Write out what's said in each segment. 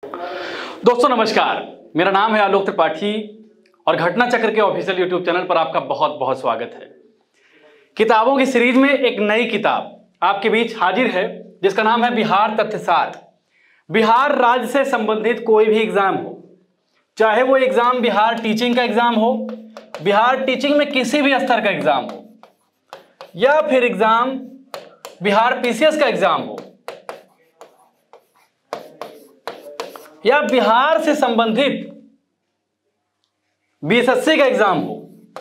दोस्तों नमस्कार, मेरा नाम है आलोक त्रिपाठी और घटना चक्र के ऑफिशियल यूट्यूब चैनल पर आपका बहुत बहुत स्वागत है। किताबों की सीरीज में एक नई किताब आपके बीच हाजिर है जिसका नाम है बिहार तथ्यसार। बिहार राज्य से संबंधित कोई भी एग्जाम हो, चाहे वो एग्जाम बिहार टीचिंग का एग्जाम हो, बिहार टीचिंग में किसी भी स्तर का एग्जाम हो, या फिर एग्जाम बिहार पीसीएस का एग्जाम हो, या बिहार से संबंधित बीएसएससी का एग्जाम हो,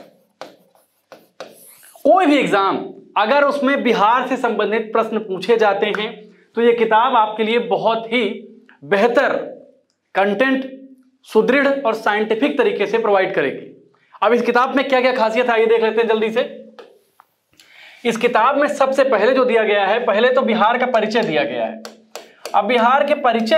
कोई भी एग्जाम अगर उसमें बिहार से संबंधित प्रश्न पूछे जाते हैं तो यह किताब आपके लिए बहुत ही बेहतर कंटेंट, सुदृढ़ और साइंटिफिक तरीके से प्रोवाइड करेगी। अब इस किताब में क्या क्या खासियत है आइए देख लेते हैं जल्दी से। इस किताब में सबसे पहले जो दिया गया है, पहले तो बिहार का परिचय दिया गया है। अब बिहार के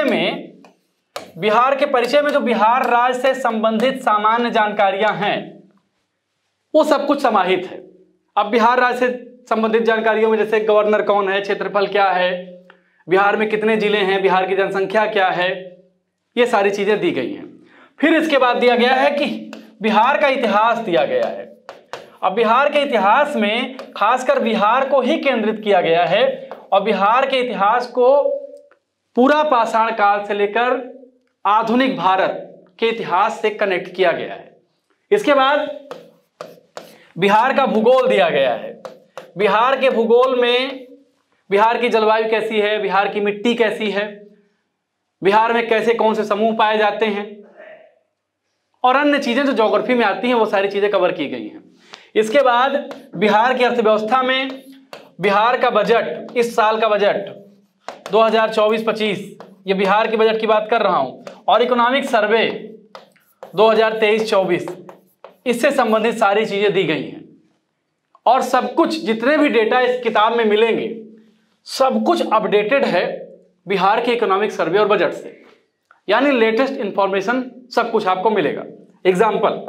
परिचय में जो बिहार राज्य से संबंधित सामान्य जानकारियां हैं वो सब कुछ समाहित है। अब बिहार राज्य से संबंधित जानकारियों में जैसे गवर्नर कौन है, क्षेत्रफल क्या है, बिहार में कितने जिले हैं, बिहार की जनसंख्या क्या है, ये सारी चीजें दी गई हैं। फिर इसके बाद दिया गया है कि बिहार का इतिहास दिया गया है। अब बिहार के इतिहास में खासकर बिहार को ही केंद्रित किया गया है और बिहार के इतिहास को पूरा पाषाण काल से लेकर आधुनिक भारत के इतिहास से कनेक्ट किया गया है। इसके बाद बिहार का भूगोल दिया गया है। बिहार के भूगोल में बिहार की जलवायु कैसी है, बिहार की मिट्टी कैसी है, बिहार में कैसे कौन से समूह पाए जाते हैं और अन्य चीजें जो ज्योग्राफी में आती हैं वो सारी चीजें कवर की गई हैं। इसके बाद बिहार की अर्थव्यवस्था में बिहार का बजट, इस साल का बजट 2024-25, ये बिहार के बजट की बात कर रहा हूं, और इकोनॉमिक सर्वे 2023-24, इससे संबंधित सारी चीजें दी गई हैं। और सब कुछ जितने भी डेटा इस किताब में मिलेंगे सब कुछ अपडेटेड है बिहार के इकोनॉमिक सर्वे और बजट से, यानी लेटेस्ट इंफॉर्मेशन सब कुछ आपको मिलेगा। एग्जाम्पल,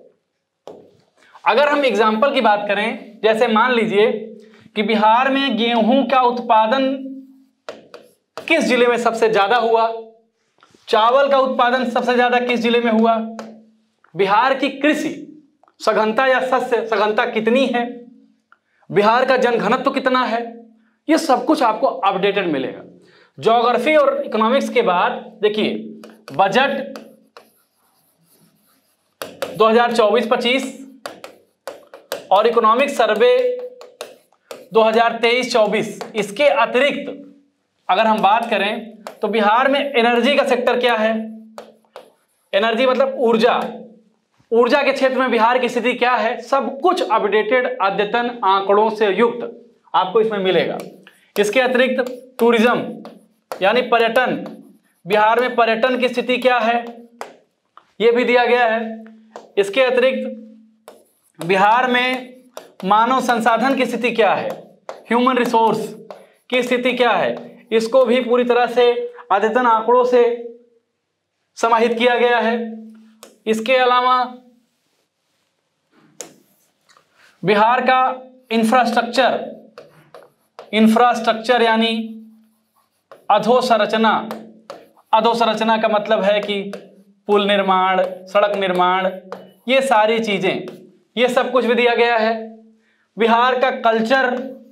अगर हम एग्जाम्पल की बात करें, जैसे मान लीजिए कि बिहार में गेहूं का उत्पादन किस जिले में सबसे ज्यादा हुआ, चावल का उत्पादन सबसे ज्यादा किस जिले में हुआ, बिहार की कृषि सघनता या शस्य सघनता कितनी है, बिहार का जनघनत्व कितना है, ये सब कुछ आपको अपडेटेड मिलेगा। ज्योग्राफी और इकोनॉमिक्स के बाद देखिए बजट 2024-25 और इकोनॉमिक सर्वे 2023-24, इसके अतिरिक्त अगर हम बात करें तो बिहार में एनर्जी का सेक्टर क्या है, एनर्जी मतलब ऊर्जा के क्षेत्र में बिहार की स्थिति क्या है, सब कुछ अपडेटेड अद्यतन आंकड़ों से युक्त आपको इसमें मिलेगा। इसके अतिरिक्त टूरिज्म यानी पर्यटन, बिहार में पर्यटन की स्थिति क्या है यह भी दिया गया है। इसके अतिरिक्त बिहार में मानव संसाधन की स्थिति क्या है, ह्यूमन रिसोर्स की स्थिति क्या है, इसको भी पूरी तरह से अद्यतन आंकड़ों से समाहित किया गया है। इसके अलावा बिहार का इंफ्रास्ट्रक्चर यानी अधोसंरचना का मतलब है कि पुल निर्माण, सड़क निर्माण, ये सारी चीजें, ये सब कुछ भी दिया गया है। बिहार का कल्चर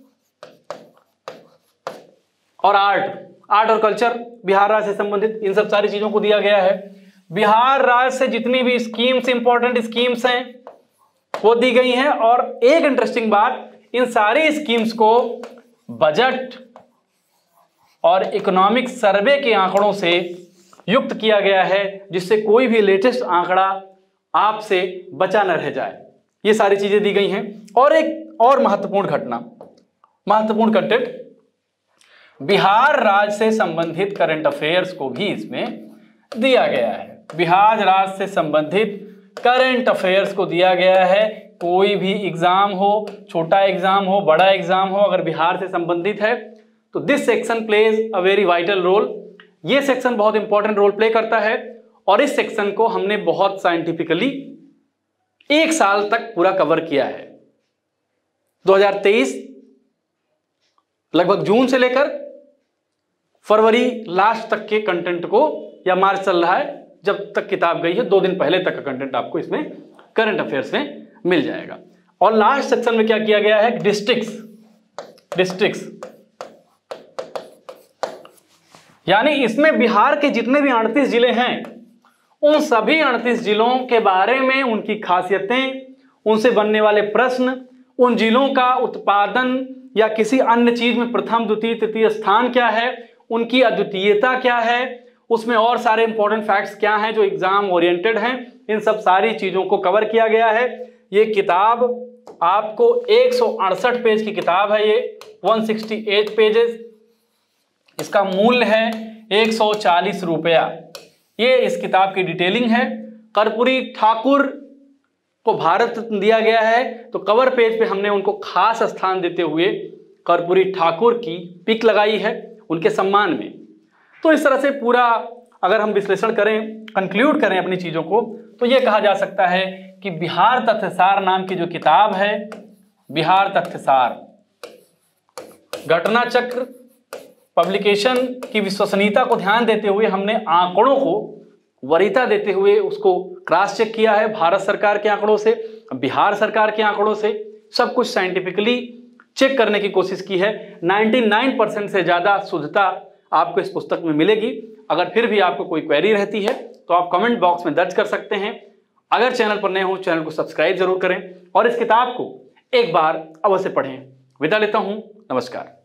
और आर्ट और कल्चर बिहार राज्य से संबंधित, इन सब सारी चीजों को दिया गया है। बिहार राज्य से जितनी भी स्कीम्स, इंपॉर्टेंट स्कीम्स हैं वो दी गई हैं। और एक इंटरेस्टिंग बात, इन सारी स्कीम्स को बजट और इकोनॉमिक सर्वे के आंकड़ों से युक्त किया गया है जिससे कोई भी लेटेस्ट आंकड़ा आपसे बचा न रह जाए। ये सारी चीजें दी गई हैं। और एक और महत्वपूर्ण कंटेंट, बिहार राज्य से संबंधित करंट अफेयर्स को भी इसमें दिया गया है। बिहार राज्य से संबंधित करंट अफेयर्स को दिया गया है। कोई भी एग्जाम हो, छोटा एग्जाम हो, बड़ा एग्जाम हो, अगर बिहार से संबंधित है तो this section plays a very vital role. ये सेक्शन बहुत इंपॉर्टेंट रोल प्ले करता है और इस सेक्शन को हमने बहुत साइंटिफिकली 1 साल तक पूरा कवर किया है। 2023 लगभग जून से लेकर फरवरी लास्ट तक के कंटेंट को या मार्च चल रहा है, जब तक किताब गई है 2 दिन पहले तक का कंटेंट आपको इसमें करंट अफेयर्स में मिल जाएगा। और लास्ट सेक्शन में क्या किया गया है, डिस्ट्रिक्ट्स, यानी इसमें बिहार के जितने भी 38 जिले हैं उन सभी 38 जिलों के बारे में, उनकी खासियतें, उनसे बनने वाले प्रश्न, उन जिलों का उत्पादन या किसी अन्य चीज में प्रथम द्वितीय तृतीय स्थान क्या है, उनकी अद्वितीयता क्या है, उसमेमें और सारे इंपॉर्टेंट फैक्ट्स क्या हैं जो एग्जाम ओरिएंटेड हैं, इन सब सारी चीजों को कवर किया गया है। ये किताब आपको 168 पेज की किताब है, ये 168 पेजेस, इसका मूल्य है 140 रुपया। ये इस किताब की डिटेलिंग है। कर्पूरी ठाकुर को भारत रत्न दिया गया है, तो कवर पेज पे हमने उनको खास स्थान देते हुए कर्पूरी ठाकुर की पिक लगाई है उनके सम्मान में। तो इस तरह से पूरा अगर हम विश्लेषण करें, कंक्लूड करें अपनी चीजों को, तो ये कहा जा सकता है कि बिहार तथ्यसार नाम की जो किताब है, बिहार तथ्यसार, घटना चक्र पब्लिकेशन की विश्वसनीयता को ध्यान देते हुए हमने आंकड़ों को वरीयता देते हुए उसको क्रॉस चेक किया है भारत सरकार के आंकड़ों से, बिहार सरकार के आंकड़ों से, सब कुछ साइंटिफिकली चेक करने की कोशिश की है। 99% से ज्यादा शुद्धता आपको इस पुस्तक में मिलेगी। अगर फिर भी आपको कोई क्वेरी रहती है तो आप कमेंट बॉक्स में दर्ज कर सकते हैं। अगर चैनल पर नए हो, चैनल को सब्सक्राइब जरूर करें और इस किताब को एक बार अवश्य पढ़ें। विदा लेता हूं, नमस्कार।